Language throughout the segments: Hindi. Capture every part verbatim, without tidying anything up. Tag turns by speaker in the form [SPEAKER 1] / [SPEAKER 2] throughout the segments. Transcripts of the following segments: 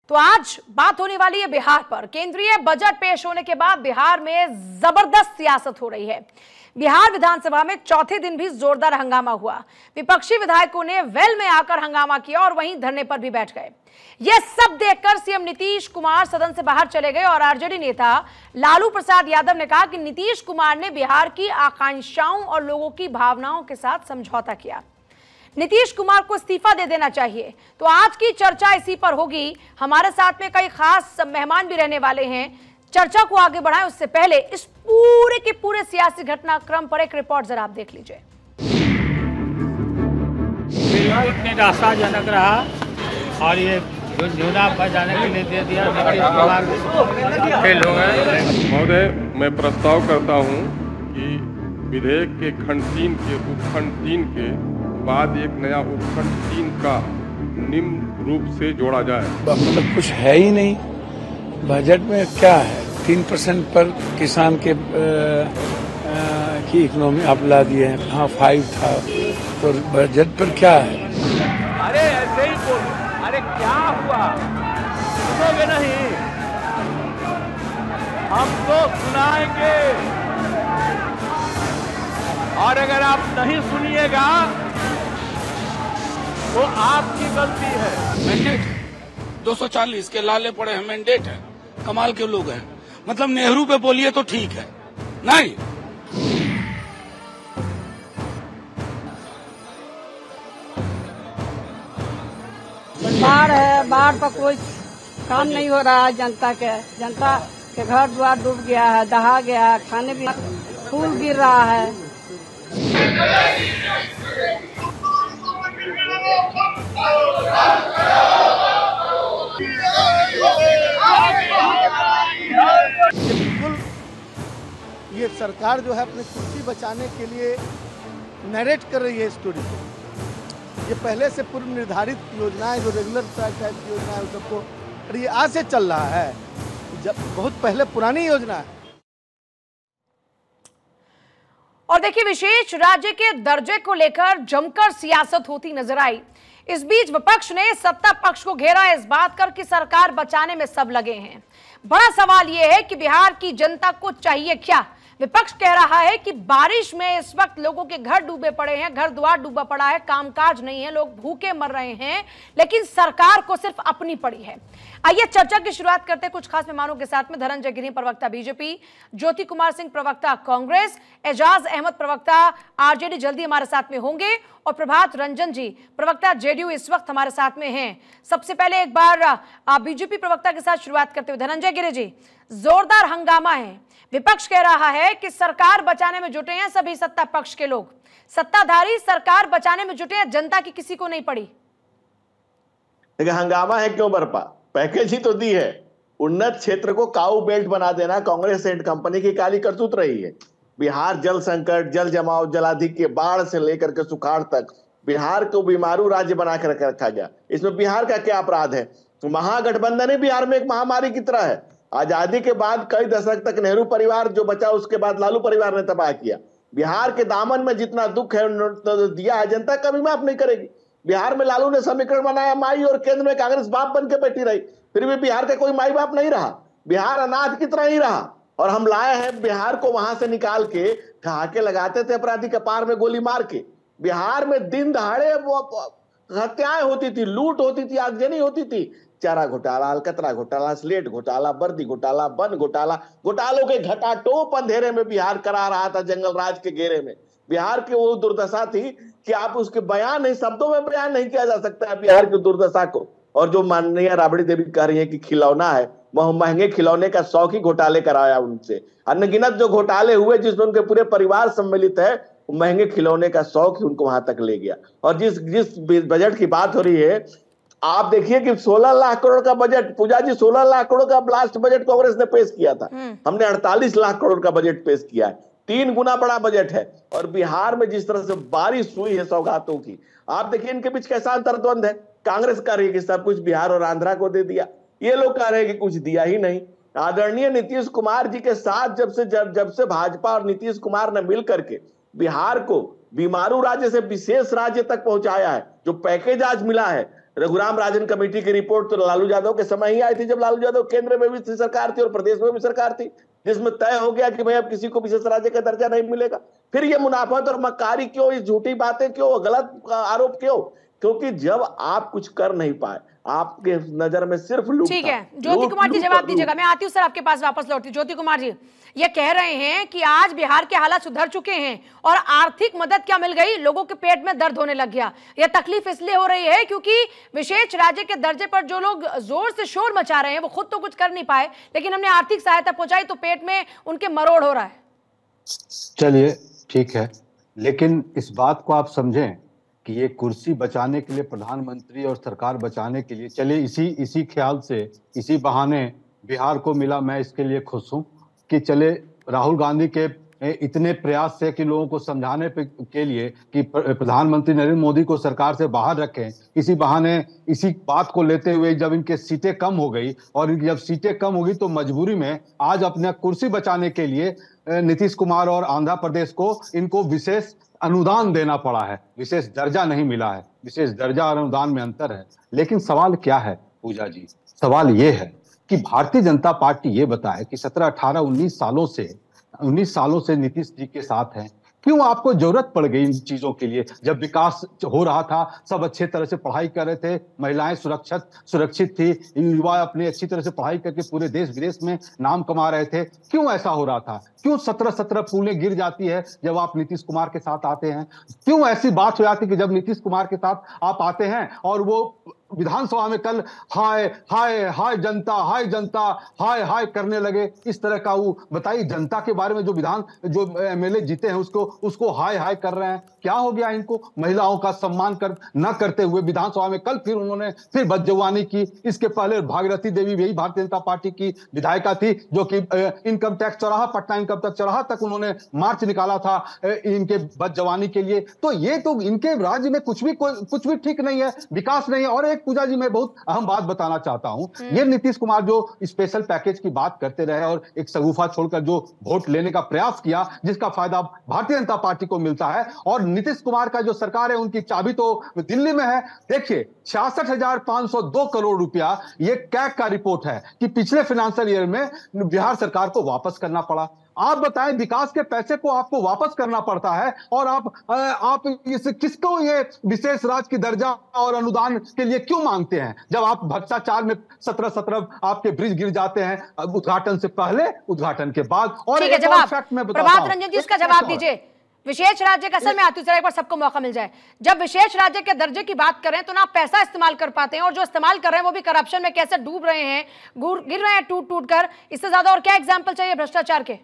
[SPEAKER 1] तो आज बात होने वाली है बिहार पर। केंद्रीय बजट पेश होने के बाद बिहार में जबरदस्त सियासत हो रही है। बिहार विधानसभा में चौथे दिन भी जोरदार हंगामा हुआ। विपक्षी विधायकों ने वेल में आकर हंगामा किया और वहीं धरने पर भी बैठ गए। यह सब देखकर सीएम नीतीश कुमार सदन से बाहर चले गए और आरजेडी नेता लालू प्रसाद यादव ने कहा कि नीतीश कुमार ने बिहार की आकांक्षाओं और लोगों की भावनाओं के साथ समझौता किया। नीतीश कुमार को इस्तीफा दे देना चाहिए। तो आज की चर्चा इसी पर होगी। हमारे साथ में कई खास मेहमान भी रहने वाले हैं। चर्चा को आगे बढ़ाएं उससे पहले इस पूरे के पूरे सियासी घटनाक्रम पर एक रिपोर्ट जरा आप देख लीजिए।
[SPEAKER 2] इतने रास्ताजनक रहा और ये झुंझुना बजाने के लिए दे दिया फेल हो गए।
[SPEAKER 3] महोदय, मैं प्रस्ताव करता हूं कि विधेयक के खंड तीन के उपखंड तीन के बाद एक नया उपखंड तीन का निम्न रूप से जोड़ा जाए।
[SPEAKER 4] मतलब कुछ है ही नहीं बजट में। क्या है? तीन परसेंट पर किसान के आ, आ, की इकोनॉमी आप ला दिए हैं। हाँ, फाइव था तो बजट पर क्या है?
[SPEAKER 2] अरे ऐसे ही बोल। अरे क्या हुआ? सुनोगे नहीं? हम तो सुनाएंगे और अगर आप नहीं सुनिएगा तो आपकी गलती है।
[SPEAKER 4] मैंडेट है दो सौ चालीस के लाले पड़े हैं। मैंडेट है, कमाल के लोग हैं। मतलब नेहरू पे बोलिए तो ठीक है, नहीं
[SPEAKER 5] बाढ़ है, बाढ़ पर कोई काम नहीं हो रहा है। जनता के जनता के घर द्वार डूब गया है, दहा गया है, खाने भी फूल गिर रहा है।
[SPEAKER 6] बिल्कुल ये सरकार जो है अपनी कुर्सी बचाने के लिए नरेट कर रही है स्टोरी को। ये पहले से पूर्व निर्धारित योजनाएं जो रेगुलर टाइप की योजनाएं उन सबको, ये आज से चल रहा है, जब बहुत पहले पुरानी योजना है।
[SPEAKER 1] और देखिए, विशेष राज्य के दर्जे को लेकर जमकर सियासत होती नजर आई। इस बीच विपक्ष ने सत्ता पक्ष को घेरा इस बात कर कि सरकार बचाने में सब लगे हैं। बड़ा सवाल यह है कि बिहार की जनता को चाहिए क्या। विपक्ष कह रहा है कि बारिश में इस वक्त लोगों के घर डूबे पड़े हैं, घर द्वार डूबा पड़ा है, कामकाज नहीं है, लोग भूखे मर रहे हैं, लेकिन सरकार को सिर्फ अपनी पड़ी है। आइए चर्चा की शुरुआत करते हैं कुछ खास मेहमानों के साथ में। धनंजय गिरी, प्रवक्ता बीजेपी, ज्योति कुमार सिंह, प्रवक्ता कांग्रेस, एजाज अहमद, प्रवक्ता आरजेडी, जल्दी हमारे साथ में होंगे, और प्रभात रंजन जी, प्रवक्ता जेडीयू, इस वक्त हमारे साथ में हैं। सबसे पहले एक बार बीजेपी प्रवक्ता के साथ शुरुआत करते हुए धनंजय गिरी जी, जोरदार हंगामा है। विपक्ष कह रहा है कि सरकार बचाने में जुटे हैं सभी सत्ता पक्ष के लोग, सत्ताधारी सरकार बचाने में जुटे हैं, जनता की किसी को नहीं पड़ी।
[SPEAKER 7] देखिए, हंगामा है क्यों बरपा? पैकेज ही तो दी है। उन्नत क्षेत्र को काऊ बेल्ट बना देना कांग्रेस एंड कंपनी की काली करतूत रही है। बिहार जल संकट, जल जमाव, जलाधिक के बाढ़ से लेकर के सुखाड़ तक बिहार को बीमारू राज्य बना कर रखा गया। इसमें बिहार का क्या अपराध है? तो महागठबंधन ही बिहार में एक महामारी की तरह है। आजादी के बाद कई दशक तक नेहरू परिवार जो बचा, उसके बाद लालू परिवार ने तबाह किया। बिहार के दामन में जितना दुख है तो दिया है, जनता कभी माफ नहीं करेगी। बिहार में लालू ने समीकरण बनाया माई, और केंद्र में कांग्रेस बाप बन के बैठी रही, फिर भी बिहार का कोई माई बाप नहीं रहा। बिहार अनाथ की तरह ही रहा। और हम लाए हैं बिहार को वहां से निकाल के, ठहाके लगाते थे अपराधी कपार में गोली मार के। बिहार में दिन दहाड़े हत्याएं होती थी, लूट होती थी, आगजनी होती थी। चारा घोटाला, अलकतरा घोटाला, स्लेट घोटाला, वर्दी घोटाला, वन घोटाला, घोटालों के घटाटोप अंधेरे में बिहार करा रहा था, जंगल राज के घेरे में। बिहार की वो दुर्दशा थी कि आप उसके बयान नहीं, शब्दों में बयान नहीं किया जा सकता है बिहार की दुर्दशा को। और जो माननीय राबड़ी देवी कह रही है कि खिलौना है, वह महंगे खिलौने का शौक ही घोटाले कराया उनसे। अनगिनत जो घोटाले हुए जिसमें उनके पूरे परिवार सम्मिलित है, महंगे खिलौने का शौक ही उनको वहां तक ले गया। और जिस जिस बजट की बात हो रही है, आप देखिए कि सोलह लाख करोड़ का बजट, पूजा जी, सोलह लाख करोड़ का लास्ट बजट कांग्रेस ने पेश किया था। हमने अड़तालीस लाख करोड़ का बजट पेश किया है, तीन गुना बड़ा बजट है। और बिहार में जिस तरह से बारिश हुई है सौगातों की, आप देखिए इनके बीच कैसा अंतर्द्वंद है। कांग्रेस कह रही है कि सब कुछ बिहार और आंध्रा को दे दिया, ये लोग कह रहे हैं कि कुछ दिया ही नहीं। आदरणीय नीतीश कुमार जी के साथ जब से जब जब से भाजपा और नीतीश कुमार ने मिल करके बिहार को बीमारू राज्य से विशेष राज्य तक पहुंचाया है, जो पैकेज आज मिला है, रघुराम राजन कमेटी की रिपोर्ट तो लालू यादव के समय ही आई थी, जब लालू यादव केंद्र में भी सरकार थी और प्रदेश में भी सरकार थी, जिसमें तय हो गया कि भाई अब किसी को विशेष राज्य का दर्जा नहीं मिलेगा। फिर ये मुनाफत और मक्कारी क्यों, ये झूठी बातें क्यों, गलत आरोप क्यों? क्योंकि जब आप कुछ कर नहीं पाए, आपके नजर में सिर्फ लूट।
[SPEAKER 1] ठीक है, ज्योति कुमार जी जवाब दीजिएगा। मैं आती हूँ सर आपके पास वापस लौटती। ज्योति कुमार जी ये कह रहे हैं कि आज बिहार के हालात सुधर चुके हैं और आर्थिक मदद क्या मिल गई, लोगों के पेट में दर्द होने लग गया। यह तकलीफ इसलिए हो रही है क्योंकि विशेष राज्य के दर्जे पर जो लोग जोर से शोर मचा रहे हैं वो खुद तो कुछ कर नहीं पाए, लेकिन हमने आर्थिक सहायता पहुंचाई तो पेट में उनके मरोड़ हो रहा है।
[SPEAKER 8] चलिए ठीक है, लेकिन इस बात को आप समझें कि ये कुर्सी बचाने के लिए, प्रधानमंत्री और सरकार बचाने के लिए, चलिए इसी इसी ख्याल से, इसी बहाने बिहार को मिला, मैं इसके लिए खुश हूं कि चले राहुल गांधी के इतने प्रयास से कि लोगों को समझाने पे के लिए कि प्रधानमंत्री नरेंद्र मोदी को सरकार से बाहर रखें, इसी बहाने इसी बात को लेते हुए जब इनके सीटें कम हो गई और जब सीटें कम होगी तो मजबूरी में आज अपने कुर्सी बचाने के लिए नीतीश कुमार और आंध्र प्रदेश को इनको विशेष अनुदान देना पड़ा है। विशेष दर्जा नहीं मिला है, विशेष दर्जा और अनुदान में अंतर है। लेकिन सवाल क्या है पूजा जी? सवाल ये है कि भारतीय जनता पार्टी ये बताए कि सत्रह अठारह उन्नीस सालों से उन्नीस सालों से नीतीश जी के साथ हैं, क्यों आपको जरूरत पड़ गई इन चीजों के लिए? जब विकास हो रहा था, सब अच्छे तरह से पढ़ाई कर रहे थे, महिलाएं सुरक्षित सुरक्षित थी, युवा अपने अच्छी तरह से पढ़ाई करके पूरे देश विदेश में नाम कमा रहे थे, क्यों ऐसा हो रहा था? क्यों सत्रह सत्रह पुलें गिर जाती है जब आप नीतीश कुमार के साथ आते हैं? क्यों ऐसी बात हो जाती है कि जब नीतीश कुमार के साथ आप आते हैं और वो विधानसभा में कल हाय हाय हाय जनता, हाय जनता, हाय हाय करने लगे? इस तरह का वो बताइए, जनता के बारे में जो विधान जो एमएलए जीते हैं उसको उसको हाय हाय कर रहे हैं। क्या हो गया इनको? महिलाओं का सम्मान कर न करते हुए विधानसभा में कल फिर उन्होंने फिर बदजवानी की। इसके पहले भागीरथी देवी भी भारतीय जनता पार्टी की विधायिका थी जो कि इनकम टैक्स चौराहा, पटना इनकम टैक्स चौराहा तक उन्होंने मार्च निकाला था इनके बदजवानी के लिए। तो ये तो इनके राज्य में कुछ भी कुछ भी ठीक नहीं है, विकास नहीं है। और एक पूजा जी मैं बहुत अहम बात बताना चाहता हूं, ये नीतीश कुमार जो स्पेशल पैकेज की बात करते रहे और एक सगुफा छोड़कर जो वोट लेने का प्रयास किया, जिसका फायदा भारतीय जनता पार्टी को मिलता है, और नीतीश कुमार का जो सरकार है उनकी चाबी तो दिल्ली में है। देखिए छियासठ हजार पांच सौ दो करोड़ रुपया, ये कैग का रिपोर्ट है कि पिछले फाइनेंशियल ईयर में बिहार सरकार को वापस करना पड़ा। आप बताएं, विकास के पैसे को आपको वापस करना पड़ता है और आप आप इस किसको ये विशेष राज्य की दर्जा और अनुदान के लिए क्यों मांगते हैं? जब आप भ्रष्टाचार में सत्रह सत्रह आपके ब्रिज गिर जाते हैं, उद्घाटन से पहले, उद्घाटन के बाद। और
[SPEAKER 1] एक और फैक्ट मैं बताता हूं, प्रभात रंजन जी इसका जवाब दीजिए। विशेष राज्य का, असल में आती हूँ एक बार सबको मौका मिल जाए, जब विशेष राज्य के दर्जे की बात करें तो ना पैसा इस्तेमाल कर पाते हैं और जो इस्तेमाल कर रहे हैं वो भी करप्शन में कैसे डूब रहे हैं, गिर रहे हैं टूट टूट कर। इससे ज्यादा और क्या एग्जाम्पल चाहिए भ्रष्टाचार के?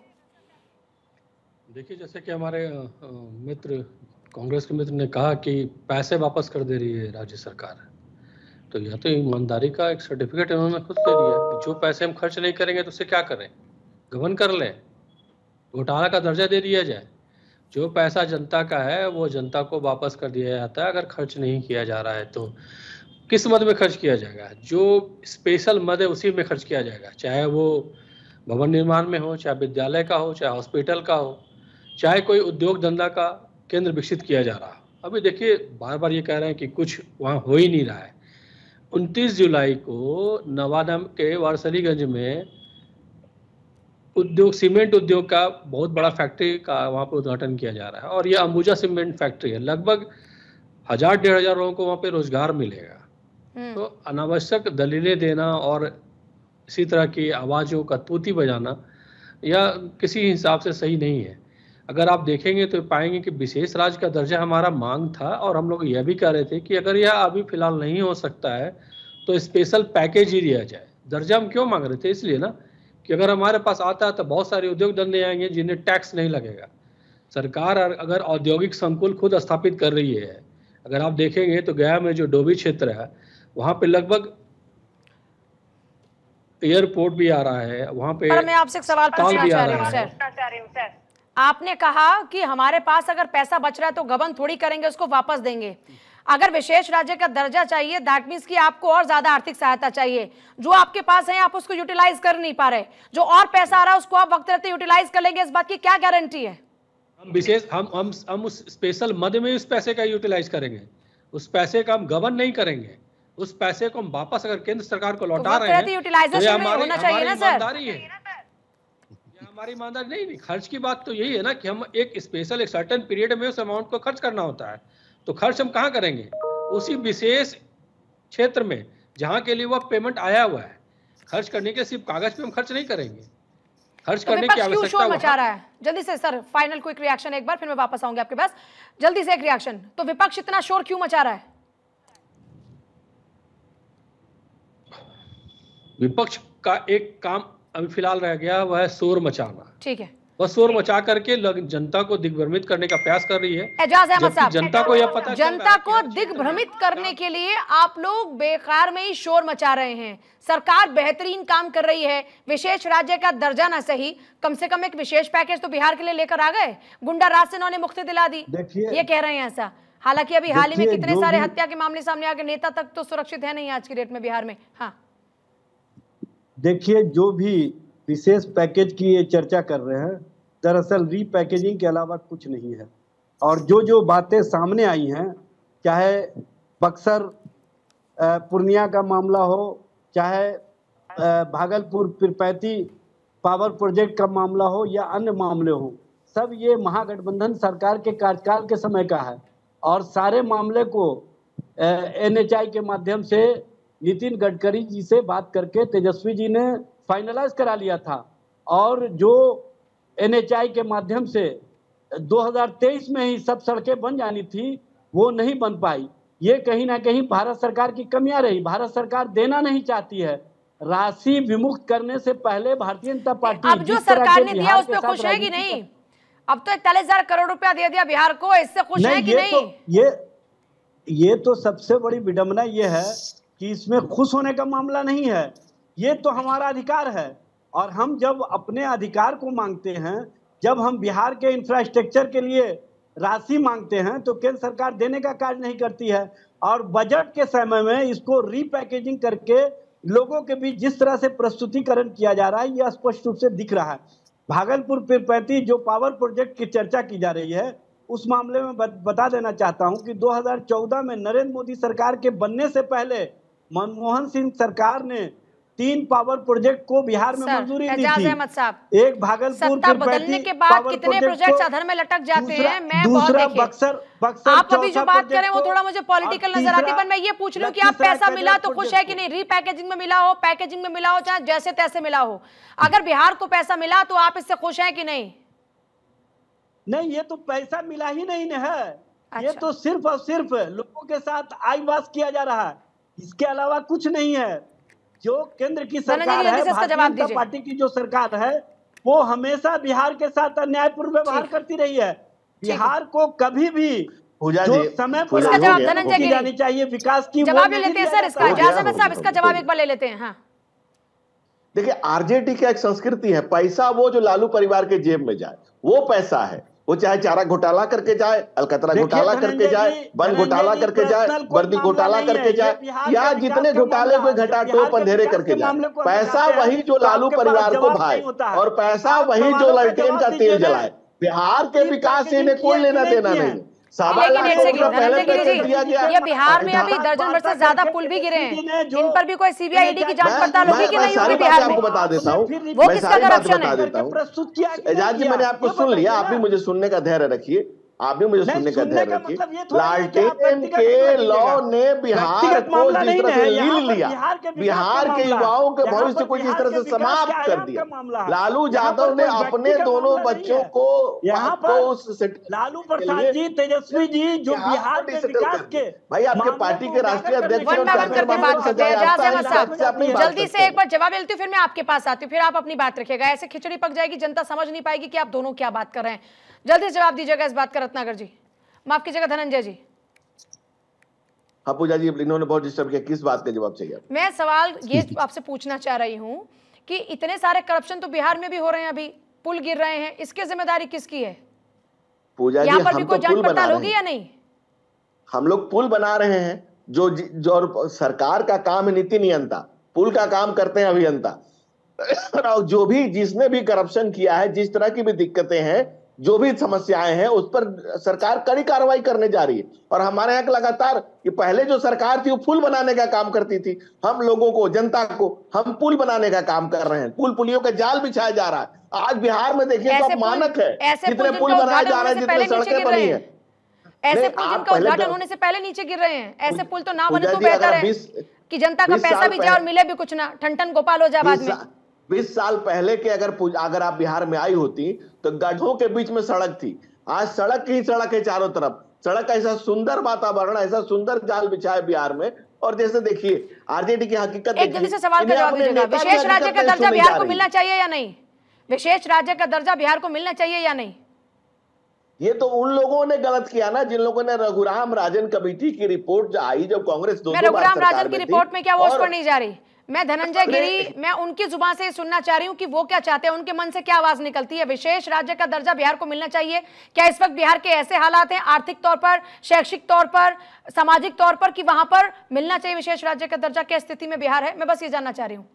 [SPEAKER 9] देखिए, जैसे कि हमारे मित्र, कांग्रेस के मित्र ने कहा कि पैसे वापस कर दे रही है राज्य सरकार, तो यह तो ईमानदारी का एक सर्टिफिकेट उन्होंने खुद दे दिया कि जो पैसे हम खर्च नहीं करेंगे तो उससे क्या करें, गबन कर लें, घोटाला का दर्जा दे दिया जाए। जो पैसा जनता का है वो जनता को वापस कर दिया जाता है। अगर खर्च नहीं किया जा रहा है तो किस मद में खर्च किया जाएगा? जो स्पेशल मद है उसी में खर्च किया जाएगा, चाहे वो भवन निर्माण में हो, चाहे विद्यालय का हो, चाहे हॉस्पिटल का हो, चाहे कोई उद्योग धंधा का केंद्र विकसित किया जा रहा हो। अभी देखिए, बार बार ये कह रहे हैं कि कुछ वहाँ हो ही नहीं रहा है। उनतीस जुलाई को नवादा के वारसलीगंज में उद्योग, सीमेंट उद्योग का बहुत बड़ा फैक्ट्री का वहाँ पर उद्घाटन किया जा रहा है और ये अंबुजा सीमेंट फैक्ट्री है। लगभग हजार डेढ़ हजार लोगों को वहाँ पे रोजगार मिलेगा। तो अनावश्यक दलीलें देना और इसी तरह की आवाज़ों का तूती बजाना या किसी हिसाब से सही नहीं है। अगर आप देखेंगे तो पाएंगे कि विशेष राज्य का दर्जा हमारा मांग था और हम लोग यह भी कह रहे थे कि अगर यह अभी फिलहाल नहीं हो सकता है तो स्पेशल पैकेज ही दिया जाए। दर्जा हम क्यों मांग रहे थे? इसलिए ना कि अगर हमारे पास आता है तो बहुत सारे उद्योग धंधे आएंगे जिन्हें टैक्स नहीं लगेगा। सरकार अगर औद्योगिक संकुल खुद स्थापित कर रही है, अगर आप देखेंगे तो गया में जो डोभी क्षेत्र है वहाँ पे लगभग एयरपोर्ट भी आ रहा है। वहाँ पे
[SPEAKER 1] पर मैं आपसे एक सवाल पूछना चाह रही हूँ सर, आपने कहा कि हमारे पास अगर पैसा बच रहा है तो गबन थोड़ी करेंगे, उसको वापस देंगे। अगर विशेष राज्य का दर्जा चाहिए दैट मींस कि आपको और ज्यादा आर्थिक सहायता चाहिए। जो आपके पास है आप उसको यूटिलाइज कर नहीं पा रहे, जो और पैसा आ रहा है उसको आप वक्त रहते यूटिलाइज कर लेंगे, इस बात की क्या गारंटी है?
[SPEAKER 9] हम विशेष हम हम हम उस स्पेशल मद में उस पैसे का यूटिलाइज करेंगे, उस पैसे का हम गबन नहीं करेंगे। उस पैसे को हम वापस अगर केंद्र सरकार को लौटा
[SPEAKER 1] तो
[SPEAKER 9] रहे हैं तो ये
[SPEAKER 1] यूटिलाइजेशन में
[SPEAKER 9] हमारी
[SPEAKER 1] होना चाहिए
[SPEAKER 9] हमारी
[SPEAKER 1] ना सर।
[SPEAKER 9] ईमानदारी है, ये हमारी ईमानदारी नहीं नहीं खर्च की बात तो यही है ना कि हम एक स्पेशल एक सर्टेन पीरियड में उस अमाउंट को खर्च करना होता है। तो खर्च हम कहाँ करेंगे? उसी विशेष क्षेत्र में जहाँ के लिए वह पेमेंट आया हुआ है। खर्च करने के सिर्फ कागज पे हम खर्च नहीं करेंगे, खर्च
[SPEAKER 1] तो
[SPEAKER 9] करने की
[SPEAKER 1] विपक्ष क्यों
[SPEAKER 9] आवश्यकता
[SPEAKER 1] शोर मचा
[SPEAKER 9] वहाँ-
[SPEAKER 1] रहा है? जल्दी से सर फाइनल क्विक रिएक्शन एक बार, फिर मैं वापस आऊंगी आपके पास। जल्दी से एक रिएक्शन, तो विपक्ष इतना शोर क्यों मचा रहा है?
[SPEAKER 9] विपक्ष का एक काम अभी फिलहाल रह गया, वह है शोर मचाना।
[SPEAKER 1] ठीक है,
[SPEAKER 9] बस शोर मचा करके लग- जनता को दिग्भ्रमित करने का प्रयास कर रही है।
[SPEAKER 1] एजाज अहमद
[SPEAKER 9] जबकि
[SPEAKER 1] साहब,
[SPEAKER 9] जनता को यह पता चल रहा है
[SPEAKER 1] जनता
[SPEAKER 9] कि
[SPEAKER 1] को
[SPEAKER 9] हर क्षेत्र में
[SPEAKER 1] दिग्भ्रमित करने के लिए आप लोग बेकार में ही शोर मचा रहे हैं। सरकार बेहतरीन काम कर रही है, विशेष राज्य का दर्जा ना सही, कम से कम एक विशेष पैकेज तो बिहार के लिए लेकर आ गए। गुंडा राज से इन्होंने मुक्ति दिला दी,
[SPEAKER 10] देखिए-
[SPEAKER 1] ये कह रहे हैं ऐसा। हालांकि अभी हाल ही में
[SPEAKER 10] देखिए,
[SPEAKER 1] कितने
[SPEAKER 10] जो
[SPEAKER 1] सारे
[SPEAKER 10] भी-
[SPEAKER 1] हत्या के मामले सामने आ गए, नेता तक तो सुरक्षित है नहीं आज की डेट में बिहार में। हाँ
[SPEAKER 10] देखिए, जो भी विशेष पैकेज की ये चर्चा कर रहे हैं, दरअसल रीपैकेजिंग के अलावा कुछ नहीं है। और जो जो बातें सामने आई हैं, चाहे बक्सर अ, पूर्णिया का मामला हो, चाहे अ, भागलपुर पीरपैंती पावर प्रोजेक्ट का मामला हो या अन्य मामले हो, सब ये महागठबंधन सरकार के कार्यकाल के समय का है। और सारे मामले को एन एच आई के माध्यम से नितिन गडकरी जी से बात करके तेजस्वी जी ने फाइनलाइज करा लिया था। और जो एन एच आई के माध्यम से दो हज़ार तेईस में ही सब सड़कें बन जानी थी, वो नहीं बन पाई। ये कहीं ना कहीं भारत सरकार की कमियां रही। भारत सरकार देना नहीं चाहती है। राशि विमुक्त करने से पहले भारतीय जनता पार्टी
[SPEAKER 1] अब जो
[SPEAKER 10] जिस तरह
[SPEAKER 1] सरकार
[SPEAKER 10] के
[SPEAKER 1] ने दिया
[SPEAKER 10] बिहार
[SPEAKER 1] उस
[SPEAKER 10] के
[SPEAKER 1] पर
[SPEAKER 10] साथ
[SPEAKER 1] खुश है कि
[SPEAKER 10] राजनीति
[SPEAKER 1] नहीं? अब तो इकतालीस हजार करोड़ रुपया दे दिया बिहार को, इससे खुश है कि
[SPEAKER 10] ये
[SPEAKER 1] नहीं?
[SPEAKER 10] तो ये ये तो सबसे बड़ी विडंबना ये है कि इसमें खुश होने का मामला नहीं है। ये तो हमारा अधिकार है, और हम जब अपने अधिकार को मांगते हैं, जब हम बिहार के इंफ्रास्ट्रक्चर के लिए राशि मांगते हैं, तो केंद्र सरकार देने का कार्य नहीं करती है। और बजट के समय में इसको रीपैकेजिंग करके लोगों के बीच जिस तरह से प्रस्तुतिकरण किया जा रहा है, यह स्पष्ट रूप से दिख रहा है। भागलपुर पीरपैंती जो पावर प्रोजेक्ट की चर्चा की जा रही है, उस मामले में बता देना चाहता हूं कि दो हज़ार चौदह में नरेंद्र मोदी सरकार के बनने से पहले मनमोहन सिंह सरकार ने तीन पावर प्रोजेक्ट को बिहार में
[SPEAKER 1] सर,
[SPEAKER 10] मंजूरी दी
[SPEAKER 1] एजाज
[SPEAKER 10] थी।
[SPEAKER 1] अहमद साहब,
[SPEAKER 10] एक भागलपुर
[SPEAKER 1] सत्ता बदलने के बाद कितने प्रोजेक्ट अधर में लटक जाते हैं, मैं बहुत देखे।
[SPEAKER 10] बक्सर बक्सर
[SPEAKER 1] आप अभी जो बात कर रहे हैं वो थोड़ा मुझे पॉलिटिकल नजर आती है, पर मैं ये पूछ रही हूँ कि आप पैसा मिला तो खुश है कि नहीं? रीपैकेजिंग में मिला हो, पैकेजिंग में मिला हो, चाहे जैसे तैसे मिला हो, अगर बिहार को पैसा मिला तो आप इससे खुश हैं कि नहीं?
[SPEAKER 10] नहीं, ये तो पैसा मिला ही नहीं है।
[SPEAKER 1] अच्छा।
[SPEAKER 10] ये तो सिर्फ और सिर्फ लोगों के साथ आईवास किया जा रहा है, इसके अलावा कुछ नहीं है। जो केंद्र की सरकार है, भारतीय जनता पार्टी की जो सरकार है, वो हमेशा बिहार के साथ अन्यायपूर्ण व्यवहार करती रही है। बिहार को कभी भी जो समय पर
[SPEAKER 1] धनंजय
[SPEAKER 10] की जानी चाहिए विकास की,
[SPEAKER 1] जवाब ले लेते हैं सर इसका। एजाज अहमद साहब, इसका जवाब एक बार ले लेते हैं। हाँ
[SPEAKER 7] देखिए, आरजेडी का एक संस्कृति है, पैसा वो जो लालू परिवार के जेब में जाए वो पैसा है। वो चाहे चारा घोटाला करके जाए, अलकतरा घोटाला करके जाए, वन घोटाला करके जाए, वर्दी घोटाला करके जाए, या जितने घोटाले कोई घटा टोप अंधेरे करके जाए, पैसा वही जो लालू परिवार को भाए और पैसा वही जो ललटेन का तेल जलाए। बिहार के विकास से इन्हें कोई लेना देना नहीं।
[SPEAKER 1] ये बिहार में अभी दर्जन भर से ज्यादा पुल भी गिरे हैं, इन पर भी कोई सीबीआई ईडी की जांच पड़ताल होगी कि नहीं होगी बिहार में?
[SPEAKER 7] आपको बता देता हूँ,
[SPEAKER 1] वो किसका करप्शन है?
[SPEAKER 7] एजाज जी, मैंने आपको सुन लिया, आप भी मुझे सुनने का धैर्य रखिए, आप भी मुझे सुनने का धैर्य रखिए। लालटेन के लॉ ने बिहार को जिस तरह से लील लिया, बिहार के युवाओं के भविष्य को जिस तरह से समाप्त कर दिया, लालू यादव ने अपने दोनों बच्चों को
[SPEAKER 10] यहाँ पर लालू प्रसाद जी, तेजस्वी जी, जो बिहार के विकास के
[SPEAKER 7] भाई आपके पार्टी के राष्ट्रीय अध्यक्ष,
[SPEAKER 1] जल्दी से एक बार जवाब लेती हूँ, फिर मैं आपके पास आती हूँ, फिर आप अपनी बात रखिएगा। ऐसे खिचड़ी पक जाएगी, जनता समझ नहीं पाएगी कि आप दोनों क्या बात कर रहे हैं। जल्दी जवाब दीजिएगा इस बात का रत्नाकर जी, माफ कीजिएगा धनंजय जी।
[SPEAKER 7] हाँ पूजा जी, इन्होंने बहुत डिस्टर्ब किया, किस बात का जवाब चाहिए?
[SPEAKER 1] मैं सवाल ये आपसे पूछना चाह रही हूँ कि इतने सारे करप्शन तो बिहार में भी हो रहे हैं, अभी पुल गिर रहे हैं, इसकी जिम्मेदारी किसकी है?
[SPEAKER 7] पूजा जी,
[SPEAKER 1] यहाँ पर भी
[SPEAKER 7] हम
[SPEAKER 1] कोई
[SPEAKER 7] तो
[SPEAKER 1] जांच
[SPEAKER 7] पुल बना
[SPEAKER 1] पड़ताल
[SPEAKER 7] रहे
[SPEAKER 1] होगी या नहीं?
[SPEAKER 7] हम लोग पुल बना रहे हैं, जो जो सरकार का काम है नीति नियंता, पुल का काम करते हैं अभियंता। और जो भी जिसने भी करप्शन किया है, जिस तरह की भी दिक्कतें हैं, जो भी समस्याएं हैं उस पर सरकार कड़ी कार्रवाई करने जा रही है। और हमारे यहाँ लगातार कि पहले जो सरकार थी वो पुल बनाने का काम करती थी, हम लोगों को, जनता को हम पुल बनाने का काम कर रहे हैं, पुल पुलियों का जाल बिछाया जा रहा है। आज बिहार में देखिए सब मानक है, जितने पुल बनाए जा रहे हैं, जितने सड़कें बनी है,
[SPEAKER 1] ऐसे पुल जिनका उद्घाटन होने से पहले नीचे गिर रहे हैं, ऐसे पुल तो ना बने तो बेहतर है कि जनता का पैसा भी जाए और मिले भी कुछ ना, ठन ठन गोपाल हो जाए बाद में।
[SPEAKER 7] बीस साल पहले के अगर अगर आप बिहार में आई होती तो गड्ढों के बीच में सड़क थी, आज सड़क ही सड़क है चारों तरफ। सड़क का ऐसा सुंदर वातावरण, ऐसा सुंदर जाल बिछा है बिहार में। और जैसे देखिए आरजेडी की हकीकत,
[SPEAKER 1] एक जल्दी से सवाल का जवाब दीजिएगा, विशेष राज्य का दर्जा बिहार को मिलना चाहिए या नहीं? विशेष राज्य का दर्जा बिहार को मिलना चाहिए या नहीं?
[SPEAKER 7] ये तो उन लोगों ने गलत किया ना जिन लोगों ने रघुराम राजन कमेटी की रिपोर्ट जो आई, जब कांग्रेस दो दो
[SPEAKER 1] रघुराम राजन की रिपोर्ट में क्या वो उस पर नहीं जा रही? मैं धनंजय गिरी, मैं उनकी जुबान से सुनना चाह रही हूं कि वो क्या चाहते हैं, उनके मन से क्या आवाज निकलती है। विशेष राज्य का दर्जा बिहार को मिलना चाहिए क्या? इस वक्त बिहार के ऐसे हालात हैं आर्थिक तौर पर, शैक्षिक तौर पर, सामाजिक तौर पर, कि वहां पर मिलना चाहिए विशेष राज्य का दर्जा? क्या स्थिति में बिहार है? मैं बस ये जानना चाह रही हूँ।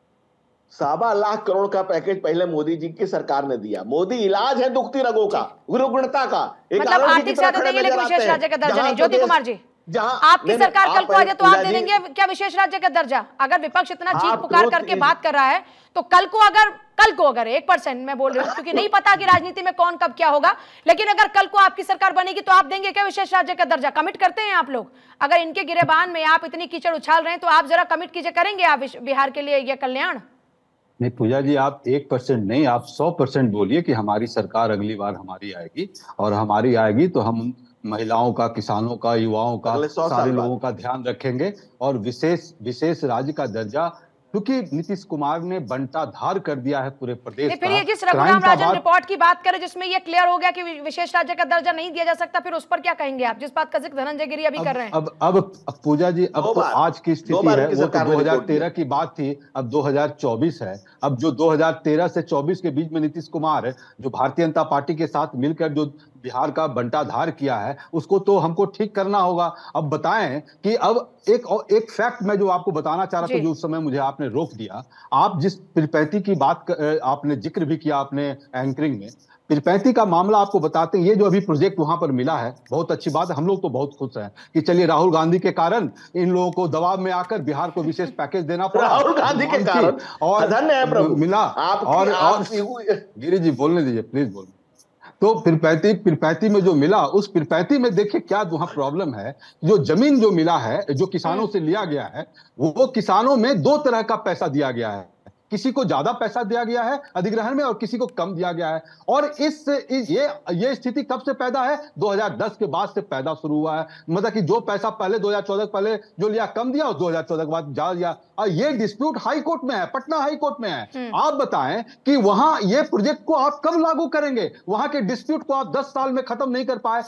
[SPEAKER 7] सवा लाख करोड़ का पैकेज पहले मोदी जी की सरकार ने दिया। मोदी इलाज है दुखती रगों का, गुरुगुणता का,
[SPEAKER 1] मतलब आर्थिक सहायता देंगे लेकिन विशेष राज्य का दर्जा नहीं। ज्योति कुमार जी, आपकी सरकार कल को आ जाए तो आप दे देंगे क्या विशेष राज्य का दर्जा? अगर विपक्ष इतना चीख पुकार करके बात कर रहा है तो कल को अगर कल को अगर एक परसेंट मैं बोल रही हूँ क्योंकि नहीं पता कि राजनीति में कौन कब क्या होगा, लेकिन अगर कल को आपकी सरकार बनेगी तो आप देंगे क्या विशेष राज्य का दर्जा? कमिट करते हैं आप लोग? अगर इनके गिरेबान में आप इतनी कीचड़ उछाल रहे हैं तो आप जरा कमिट कीजिए, करेंगे आप बिहार के लिए यह कल्याण?
[SPEAKER 8] नहीं पूजा जी, आप एक परसेंट नहीं, आप सौ परसेंट बोलिए कि हमारी सरकार अगली बार हमारी आएगी, और हमारी आएगी तो हम महिलाओं का, किसानों का, युवाओं का, सारे लोगों का ध्यान रखेंगे। और विशेष विशेष राज्य का दर्जा, क्योंकि नीतीश कुमार ने बंटा धार कर दिया है पूरे प्रदेश का।
[SPEAKER 1] फिर ये जिस रघुराम राजन रिपोर्ट की बात करें जिसमें ये क्लियर हो गया कि विशेष राज्य का दर्जा नहीं दिया जा सकता, फिर उस पर क्या कहेंगे आप, जिस बात का जिक्र धनंजय गिरी अभी कर रहे हैं?
[SPEAKER 8] अब अब, अब पूजा जी, अब तो आज की स्थिति है, वो तो दो हज़ार तेरह की बात थी, अब दो हज़ार चौबीस है। अब जो दो हज़ार तेरह से चौबीस के बीच में नीतीश कुमार जो भारतीय जनता पार्टी के साथ मिलकर जो बिहार का बंटाधार किया है, उसको तो हमको ठीक करना होगा। अब बताएं कि अब एक एक फैक्ट मैं जो आपको बताना चाह रहा था, जो उस समय मुझे आपने रोक दिया। आप जिस पिरपैंती की बात आपने जिक्र भी किया आपने एंकरिंग में, पिरपैंती का मामला आपको बताते हैं। ये जो अभी प्रोजेक्ट वहां पर मिला है, बहुत अच्छी बात है, हम लोग तो बहुत खुश हैं कि चलिए राहुल गांधी के कारण इन लोगों को दबाव में आकर बिहार को विशेष पैकेज देना पड़ा,
[SPEAKER 7] राहुल गांधी के कारण
[SPEAKER 8] और
[SPEAKER 7] धन्य है प्रभु
[SPEAKER 8] मिला। और और गिरी जी बोलने दीजिए प्लीज, बोलने। तो पिरपैंती पिरपैंती में जो मिला, उस पिरपैंती में देखिए क्या वहां प्रॉब्लम है। जो जमीन जो मिला है, जो किसानों से लिया गया है, वो किसानों में दो तरह का पैसा दिया गया है। किसी को ज्यादा पैसा दिया गया है अधिग्रहण में और किसी को कम दिया गया है। और इस, इस ये ये स्थिति कब से पैदा है? दो हज़ार दस के बाद से पैदा शुरू हुआ है। मतलब कि जो पैसा पहले दो हज़ार चौदह पहले जो लिया कम दिया और दो हज़ार चौदह के बाद ज्यादा दिया। और ये डिस्प्यूट हाई कोर्ट में है, पटना हाई कोर्ट में है। आप बताएं कि वहां ये प्रोजेक्ट को आप कब लागू करेंगे? वहां के डिस्प्यूट को आप दस साल में खत्म नहीं कर पाए।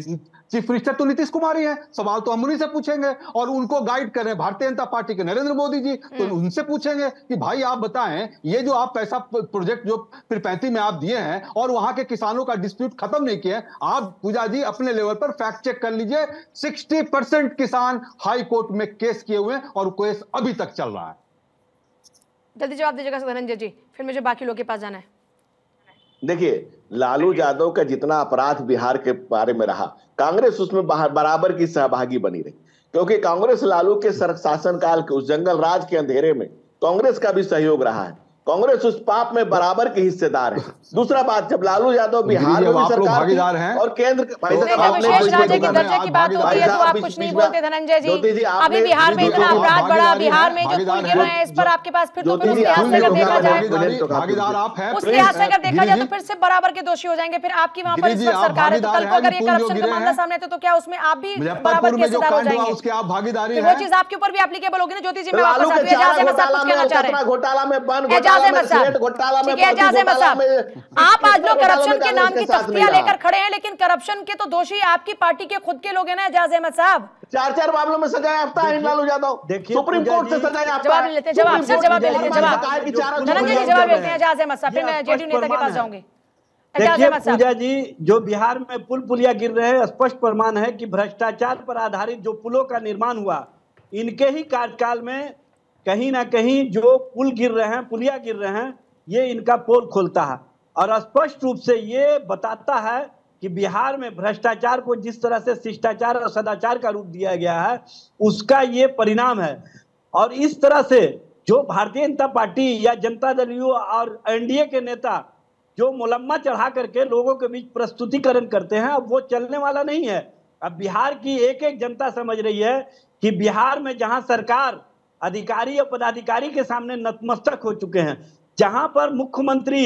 [SPEAKER 8] चीफ मिनिस्टर तो नीतीश कुमार ही है, सवाल तो हम उन्हीं से पूछेंगे। और उनको गाइड करें भारतीय जनता पार्टी के नरेंद्र मोदी जी, तो उनसे पूछेंगे कि भाई आप बताएं, ये जो आप पैसा प्रोजेक्ट जो पिरपैंती में आप दिए हैं और वहां के किसानों का डिस्प्यूट खत्म नहीं किए, आप पूजा जी अपने लेवल पर फैक्ट चेक कर लीजिए। साठ परसेंट किसान हाई कोर्ट में केस किए हुए हैं और केस अभी तक चल रहा है।
[SPEAKER 1] जल्दी जवाब दीजिएगा धनंजय जी, फिर मुझे बाकी लोगों के पास जाना है। देखिए,
[SPEAKER 7] लालू यादव का जितना अपराध बिहार के बारे में रहा, कांग्रेस उसमें बराबर की सहभागी बनी रही, क्योंकि कांग्रेस लालू के शासनकाल के उस जंगल राज के अंधेरे में कांग्रेस का भी सहयोग रहा है। कांग्रेस उस पाप में बराबर की हिस्सेदार है। दूसरा बात, जब लालू यादव बिहार में भी सरकार भागीदार हैं और केंद्र
[SPEAKER 1] विशेष राज्य के दर्जे की बात होती है तो आप कुछ नहीं बोलते धनंजय जी। अभी बिहार में इतना अपराध बढ़ा, बिहार में जो पुल गिर रहे हैं, इस पर आपके पास फिर तो फिर उस लिहाज से अगर देखा जाए
[SPEAKER 8] भागीदार आप हैं,
[SPEAKER 1] उस लिहाज से अगर देखा जाए तो फिर से बराबर के दोषी हो जाएंगे। फिर आपकी वहां पर इस वक्त सरकार है, तो कल को अगर ये करप्शन का मामला सामने आता तो क्या उसमें आप भी बराबर के हिस्सेदार हो जाएंगे?
[SPEAKER 8] उसके आप भागीदारी
[SPEAKER 1] है, वो चीज आपके ऊपर भी एप्लीकेबल होगी ना। ज्योति जी, मैं वापस आती हूं, एजाज अहमद साहब कुछ कहना चाह रहे हैं।
[SPEAKER 7] घोटाला में बन
[SPEAKER 1] एजाज अहमद साहब, आप आज लोग करप्शन के नाम की तख्तियां लेकर खड़े हैं, लेकिन करप्शन के तो दोषी आपकी पार्टी के खुद के लोग हैं ना एजाज अहमद साहब।
[SPEAKER 7] चार चार मामलों में सजा याफ्ता है लालू यादव, सुप्रीम कोर्ट से सजा याफ्ता।
[SPEAKER 1] जवाब लेते हैं, जवाब सर जवाब ले लेते हैं, जवाब धनंजय जी जवाब लेते हैं एजाज अहमद साहब, फिर मैं जेडीयू नेता के पास जाऊंगी।
[SPEAKER 10] देखिए पूजा जी, जो बिहार में पुल पुलिया गिर रहे हैं, स्पष्ट प्रमाण है कि भ्रष्टाचार पर आधारित जो पुलों का निर्माण हुआ, इनके ही कार्यकाल में कहीं ना कहीं जो पुल गिर रहे हैं, पुलिया गिर रहे हैं, ये इनका पोल खोलता है। और स्पष्ट रूप से ये बताता है कि बिहार में भ्रष्टाचार को जिस तरह से शिष्टाचार और सदाचार का रूप दिया गया है उसका ये परिणाम है। और इस तरह से जो भारतीय जनता पार्टी या जनता दल यू और एनडीए के नेता जो मुलम्मा चढ़ा करके लोगों के बीच प्रस्तुतिकरण करते हैं, अब वो चलने वाला नहीं है। अब बिहार की एक एक जनता समझ रही है कि बिहार में जहां सरकार अधिकारी और पदाधिकारी के सामने नतमस्तक हो चुके हैं, जहां पर मुख्यमंत्री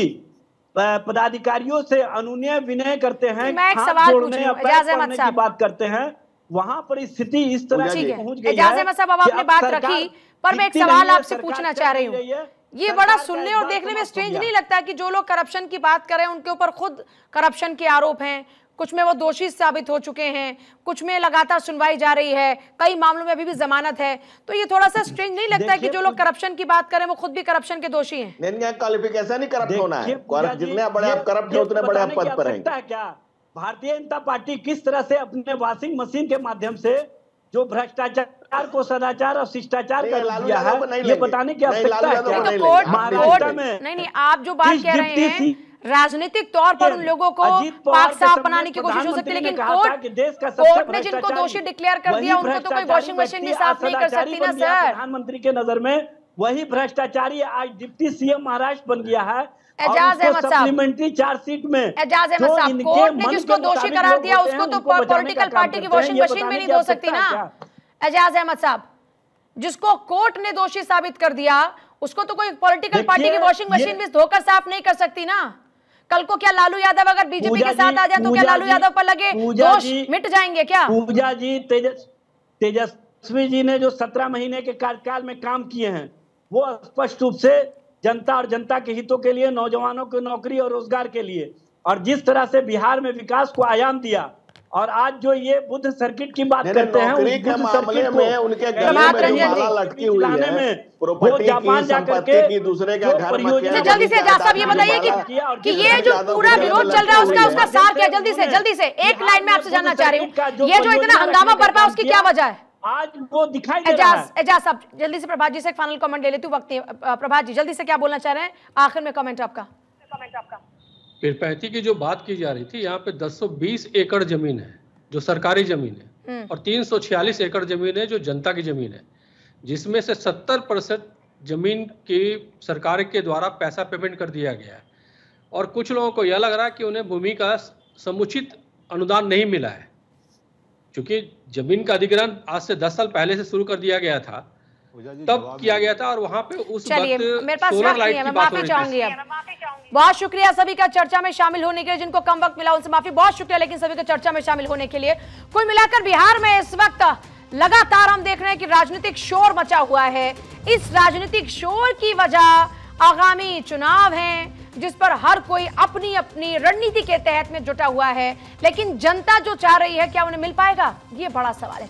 [SPEAKER 10] पदाधिकारियों से अनुनय विनय करते हैं, हाथ जोड़ने या पैर पड़ने की बात करते हैं, वहां पर स्थिति इस तरह से पहुंच गई है।
[SPEAKER 1] अब आपने बात रखी, पर मैं एक सवाल आपसे पूछना चाह रही हूँ। ये बड़ा सुनने और देखने में स्ट्रेंज नहीं लगता कि जो लोग करप्शन की बात कर रहे हैं उनके ऊपर खुद करप्शन के आरोप हैं, कुछ में वो दोषी साबित हो चुके हैं, कुछ में लगातार सुनवाई जा रही है, कई मामलों में अभी भी जमानत है, तो ये थोड़ा सा स्ट्रेंज नहीं लगता है कि जो लोग करप्शन की बात करें वो खुद भी करप्शन के दोषी हैं?
[SPEAKER 7] नहीं, क्वालिफिकेशन ही करप्ट होना है। जितने बड़े आप करप्ट हैं उतने बड़े आप पद पर रहेंगे।
[SPEAKER 10] क्या भारतीय जनता पार्टी किस तरह से अपने वॉशिंग मशीन के माध्यम से जो भ्रष्टाचार को सदाचार और शिष्टाचार कर दिया है, ये बताने की आवश्यकता है क्या?
[SPEAKER 1] महाराष्ट्र में नहीं नहीं आप जो बात कह रहे हैं राजनीतिक तौर पर उन लोगों को पाक साफ बनाने की कोशिश हो सकती है, लेकिन कोर्ट कोर्ट ने जिनको दोषी डिक्लेयर कर दिया उनको तो कोई वॉशिंग मशीन भी साफ नहीं कर सकती ना सर।
[SPEAKER 10] प्रधानमंत्री के नजर में वही भ्रष्टाचारी आज डिप्टी सीएम महाराष्ट्र बन गया है।
[SPEAKER 1] एजाज अहमद साहब,
[SPEAKER 10] सप्लीमेंट्री चार्जशीट में
[SPEAKER 1] एजाज अहमद साहब, कोर्ट ने जिसको दोषी करार दिया उसको तो पॉलिटिकल पार्टी की वॉशिंग मशीन में नहीं धो सकती ना। एजाज अहमद साहब, जिसको कोर्ट ने दोषी साबित कर दिया उसको तो कोई पॉलिटिकल पार्टी की वॉशिंग मशीन भी धोकर साफ नहीं कर सकती ना। कल को क्या लालू यादव अगर बीजेपी के साथ आ जाए तो क्या लालू यादव पर लगे दोष मिट जाएंगे क्या?
[SPEAKER 10] पूजा जी, तेजस तेजस्वी जी ने जो सत्रह महीने के कार्यकाल में काम किए हैं वो स्पष्ट रूप से जनता और जनता के हितों के लिए, नौजवानों की नौकरी और रोजगार के लिए, और जिस तरह से बिहार में विकास को आयाम दिया, और आज जो ये बुद्ध सर्किट की बात करते हैं, उस बुद्ध सर्किट में उनके
[SPEAKER 7] गले में जो माला लटकी हुई है, प्रॉपर्टी की, संपत्ति की, दूसरे का घर मत किया।
[SPEAKER 1] जल्दी से एजाज साहब ये बताइए कि कि ये जो पूरा विरोध चल रहा है उसका उसका सार क्या? जल्दी से जल्दी से एक लाइन में आपसे जानना चाह रही हूँ, ये जो इतना हंगामा बरपा उसकी क्या वजह है?
[SPEAKER 10] आज वो दिखाई दे रहा है।
[SPEAKER 1] एजाज साहब जल्दी से प्रभात जी से एक फाइनल कमेंट ले लेती हूँ, वक्त नहीं। प्रभात जी जल्दी से क्या बोलना चाह रहे हैं, आखिर में कमेंट आपका। कमेंट आपका
[SPEAKER 9] पीरपैंती की जो बात की जा रही थी, यहाँ पे दस सौ बीस एकड़ जमीन है जो सरकारी जमीन है और तीन सौ छियालीस एकड़ जमीन है जो जनता की जमीन है, जिसमें से सत्तर परसेंट जमीन की सरकार के द्वारा पैसा पेमेंट कर दिया गया है। और कुछ लोगों को यह लग रहा है कि उन्हें भूमि का समुचित अनुदान नहीं मिला है, क्योंकि जमीन का अधिग्रहण आज से दस साल पहले से शुरू कर दिया गया था, तब किया गया था, और वहां पे उस वक्त सोलर लाइट की बात हो रही थी।
[SPEAKER 1] बहुत शुक्रिया सभी का चर्चा में शामिल होने के लिए, जिनको कम वक्त मिला उनसे माफी, बहुत शुक्रिया लेकिन सभी को चर्चा में शामिल होने के लिए। कुल मिलाकर बिहार में इस वक्त लगातार हम देख रहे हैं कि राजनीतिक शोर मचा हुआ है। इस राजनीतिक शोर की वजह आगामी चुनाव हैं, जिस पर हर कोई अपनी अपनी रणनीति के तहत में जुटा हुआ है, लेकिन जनता जो चाह रही है क्या उन्हें मिल पाएगा, ये बड़ा सवाल है।